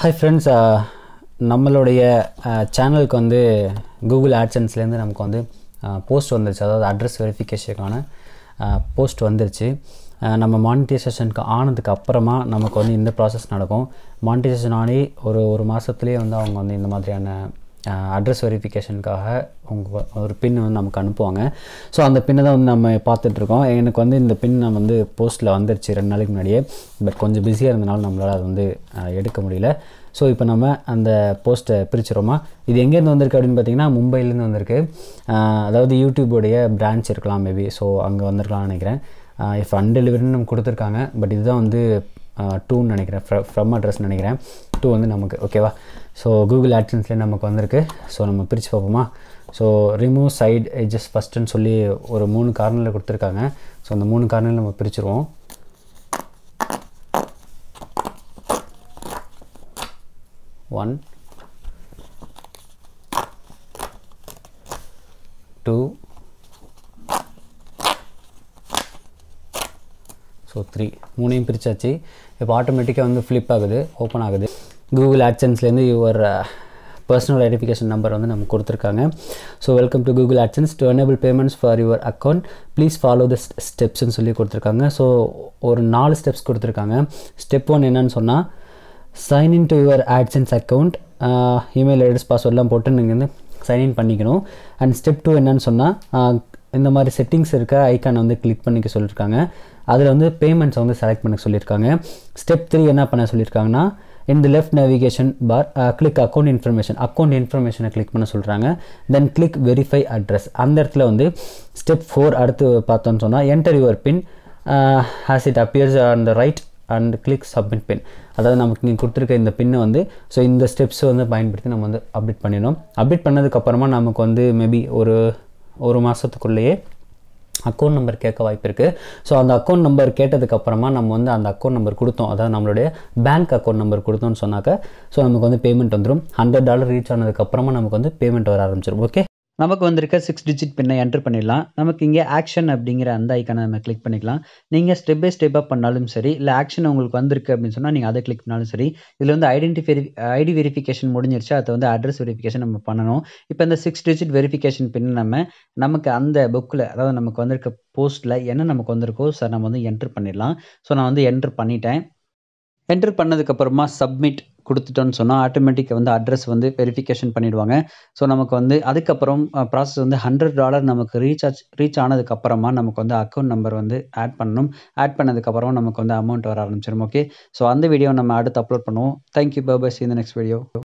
Hi friends, நம்மளுடைய சேனலுக்கு வந்து Google AdSenseலேருந்து நமக்கு வந்து போஸ்ட் வந்துருச்சு. அதாவது அட்ரஸ் வெரிஃபிகேஷனுக்கான போஸ்ட் வந்துருச்சு. நம்ம மானிட்டைசேஷனுக்கு ஆனதுக்கு அப்புறமா நமக்கு வந்து இந்த ப்ராசஸ் நடக்கும். மானிட்டைசேஷன் ஆனி ஒரு மாதத்துலேயே வந்து அவங்க வந்து இந்த மாதிரியான அட்ரஸ் வெரிஃபிகேஷனுக்காக ஒரு பின் வந்து நமக்கு அனுப்புவாங்க. ஸோ அந்த பின்னை தான் வந்து நம்ம பார்த்துட்ருக்கோம். எனக்கு வந்து இந்த பின் நம்ம வந்து போஸ்ட்டில் வந்துருச்சு 2 நாளைக்கு முன்னாடியே. பட் கொஞ்சம் பிஸியாக இருந்தனால நம்மளால் அது வந்து எடுக்க முடியல. ஸோ இப்போ நம்ம அந்த போஸ்ட்டை பிரிச்சுருவோமா. இது எங்கேருந்து வந்திருக்கு அப்படின்னு பார்த்தீங்கன்னா மும்பையிலேருந்து வந்திருக்கு. அதாவது யூடியூபோடைய பிரான்ச் இருக்கலாம் மேபி. ஸோ அங்கே வந்திருக்கலாம்னு நினைக்கிறேன். இஃப் அன்டெலிவரின்னு நம்ம கொடுத்துருக்காங்க. பட் இதுதான் வந்து 2ன்னு நினைக்கிறேன், ஃப்ரம் அட்ரஸ்ன்னு நினைக்கிறேன். 2 வந்து நமக்கு ஓகேவா. ஸோ கூகுள் ஆட்சன்ஸ்லேயே நமக்கு வந்திருக்கு. ஸோ நம்ம பிரித்து பார்ப்போமா. ஸோ ரிமூவ் சைட் எட்ஜஸ் ஃபஸ்ட்டுன்னு சொல்லி ஒரு 3 கார்னரில் கொடுத்துருக்காங்க. ஸோ அந்த 3 கார்னரில் நம்ம பிரிச்சுருவோம். One, 2, ஸோ 3 மூணையும் பிரித்தாச்சு. இப்போ ஆட்டோமேட்டிக்காக வந்து ஃப்ளிப் ஆகுது, ஓப்பன் ஆகுது. கூகுள் ஆட்சன்ஸ்லேருந்து யுவர் பர்சனல் ஐடென்டிஃபிகேஷன் நம்பர் வந்து நமக்கு கொடுத்துருக்காங்க. So welcome to Google AdSense. To enable payments for your account please follow the ஸ்டெப்ஸ்ன்னு சொல்லி கொடுத்துருக்காங்க. ஸோ ஒரு 4 ஸ்டெப்ஸ் கொடுத்துருக்காங்க. ஸ்டெப் 1 என்னன்னு சொன்னால் sign in to your AdSense account, email address பாஸ்வேர்ட்லாம் போட்டு நீங்கள் வந்து சைன்இன் பண்ணிக்கணும். அண்ட் ஸ்டெப் 2 என்னன்னு சொன்னால் இந்த மாதிரி செட்டிங்ஸ் இருக்க ஐக்கானை வந்து கிளிக் பண்ணிக்க சொல்லியிருக்காங்க. அதில் வந்து பேமெண்ட்ஸை வந்து செலக்ட் பண்ண சொல்லியிருக்காங்க. ஸ்டெப் 3 என்ன பண்ண சொல்லியிருக்காங்கன்னா in the left navigation bar click account information click பண்ண சொல்கிறாங்க. then click verify address. அந்த இடத்துல வந்து ஸ்டெப் 4 அடுத்து பார்த்தோன்னு சொன்னால் enter your pin as it appears on the right and click submit pin. அதாவது நமக்கு நீங்கள் கொடுத்துருக்க இந்த பின்னை வந்து ஸோ இந்த ஸ்டெப்ஸ் வந்து பயன்படுத்தி நம்ம வந்து அப்டேட் பண்ணிடணும். அப்டேட் பண்ணதுக்கப்புறமா நமக்கு வந்து மேபி ஒரு மாதத்துக்குள்ளேயே அக்கௌண்ட் நம்பர் கேட்க வாய்ப்பு இருக்குது. ஸோ அந்த அக்கௌண்ட் நம்பர் கேட்டதுக்கப்புறமா நம்ம வந்து அந்த அக்கௌண்ட் நம்பர் கொடுத்தோம், அதாவது நம்மளுடைய பேங்க் அக்கௌண்ட் நம்பர் கொடுத்தோம்னு சொன்னாக்க ஸோ நமக்கு வந்து பேமெண்ட் வந்துடும். $100 ரீச் ஆனதுக்கப்புறமா நமக்கு வந்து பேமெண்ட் வர ஆரம்பிச்சிடும். ஓகே, நமக்கு வந்திருக்க 6 டிஜிட் பின்னை என்டர் பண்ணிடலாம். நமக்கு இங்கே ஆக்ஷன் அப்படிங்கிற அந்த ஐக்கானை நம்ம கிளிக் பண்ணிக்கலாம். நீங்கள் ஸ்டெப் பை ஸ்டெப்பாக பண்ணாலும் சரி, இல்லை ஆக்ஷன் உங்களுக்கு வந்திருக்கு அப்படின்னு சொன்னால் நீங்கள் அதை கிளிக் பண்ணாலும் சரி. இதில் வந்து ஐடி வெரிஃபிகேஷன் முடிஞ்சிருச்சு, அதை வந்து அட்ரஸ் வெரிஃபிகேஷன் நம்ம பண்ணணும். இப்போ இந்த 6 டிஜிட் வெரிஃபிகேஷன் பின் நமக்கு அந்த புக்கில், அதாவது நமக்கு வந்திருக்க போஸ்ட்டில் என்ன நமக்கு வந்திருக்கோ சார் நம்ம வந்து என்டர் பண்ணிடலாம். ஸோ நான் வந்து என்டர் பண்ணிட்டேன். என்டர் பண்ணதுக்கப்புறமா சப்மிட் கொடுத்துட்டோன்னு சொன்னால் ஆட்டோமேட்டிக்காக வந்து அட்ரஸ் வந்து வெரிஃபிகேஷன் பண்ணிவிடுவாங்க. ஸோ நமக்கு வந்து அதுக்கப்புறம் ப்ராசஸ் வந்து $100 நமக்கு ரீச் ஆனதுக்கப்புறமா நமக்கு வந்து அக்கௌண்ட் நம்பர் வந்து ஆட் பண்ணணும். ஆட் பண்ணதுக்கப்புறமா நமக்கு வந்து அமௌண்ட் வர ஆரம்பிச்சிடும். ஓகே, ஸோ அந்த வீடியோ நம்ம அடுத்து அப்லோட் பண்ணுவோம். Thank you, bye bye, see you in the next video.